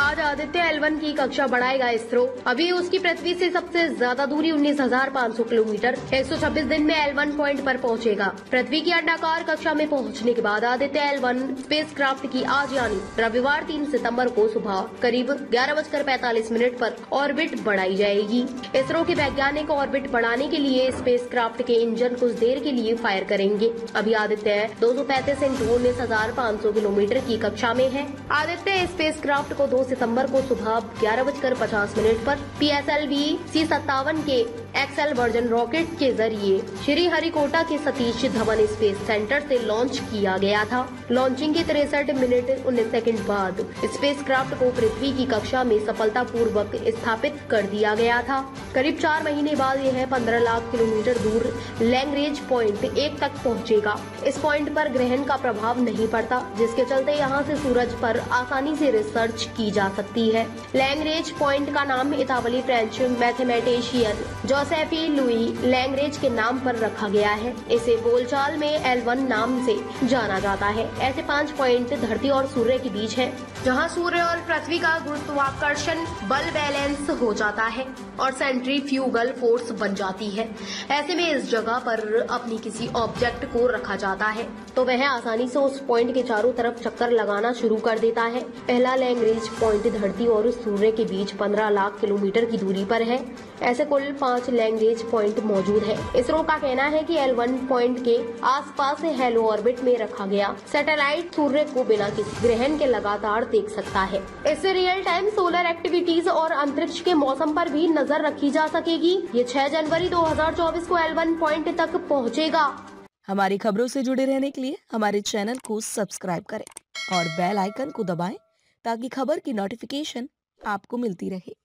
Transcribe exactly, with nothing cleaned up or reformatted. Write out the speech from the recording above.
आज Aditya L one की कक्षा बढ़ाएगा इसरो। अभी उसकी पृथ्वी से सबसे ज्यादा दूरी उन्नीस हजार पाँच सौ किलोमीटर एक सौ छब्बीस दिन में एल वन पॉइंट पर पहुंचेगा। पृथ्वी की अंडाकार कक्षा में पहुंचने के बाद आदित्य एल वन स्पेसक्राफ्ट की आज यानी रविवार तीन सितंबर को सुबह करीब ग्यारह बजकर पैंतालीस मिनट पर ऑर्बिट बढ़ाई जाएगी। इसरो के वैज्ञानिक ऑर्बिट बढ़ाने के लिए स्पेसक्राफ्ट के इंजन कुछ देर के लिए फायर करेंगे। अभी आदित्य दो सौ पैंतीस इंटू उन्नीस हजार पाँच सौ किलोमीटर की कक्षा में है। आदित्य स्पेसक्राफ्ट को दो सितंबर को सुबह ग्यारह बजकर पचास मिनट पर P S L V C सत्तावन के एक्सएल वर्जन रॉकेट के जरिए श्रीहरिकोटा के सतीश धवन स्पेस सेंटर से लॉन्च किया गया था। लॉन्चिंग के तिरसठ मिनट उन्नीस सेकंड बाद स्पेसक्राफ्ट को पृथ्वी की कक्षा में सफलतापूर्वक स्थापित कर दिया गया था। करीब चार महीने बाद यह पंद्रह लाख किलोमीटर दूर लैंग्रेज पॉइंट एक तक पहुंचेगा। इस पॉइंट पर ग्रहण का प्रभाव नहीं पड़ता, जिसके चलते यहां से सूरज पर आसानी से रिसर्च की जा सकती है। लैंग्रेज पॉइंट का नाम इतावली French mathematician Joseph Louis Lagrange के नाम पर रखा गया है। इसे बोलचाल में एल वन नाम से जाना जाता है। ऐसे पांच पॉइंट धरती और सूर्य के बीच है, जहां सूर्य और पृथ्वी का गुरुत्वाकर्षण बल बैलेंस हो जाता है और सेंट्रीफ्यूगल फोर्स बन जाती है। ऐसे में इस जगह पर अपनी किसी ऑब्जेक्ट को रखा जाता है तो वह आसानी से उस पॉइंट के चारों तरफ चक्कर लगाना शुरू कर देता है। पहला लैंग्रेज पॉइंट धरती और सूर्य के बीच पंद्रह लाख किलोमीटर की दूरी पर है। ऐसे कुल पांच लैंग्रेज पॉइंट मौजूद है। इसरो का कहना है कि एल वन पॉइंट के आसपास हेलो ऑर्बिट में रखा गया सैटेलाइट सूर्य को बिना किसी ग्रहण के लगातार देख सकता है। इससे रियल टाइम सोलर एक्टिविटीज और अंतरिक्ष के मौसम पर भी नजर रखी जा सकेगी। ये छह जनवरी दो हजार चौबीस को एल वन पॉइंट तक पहुंचेगा। हमारी खबरों से जुड़े रहने के लिए हमारे चैनल को सब्सक्राइब करें और बेल आइकन को दबाएं ताकि खबर की नोटिफिकेशन आपको मिलती रहे।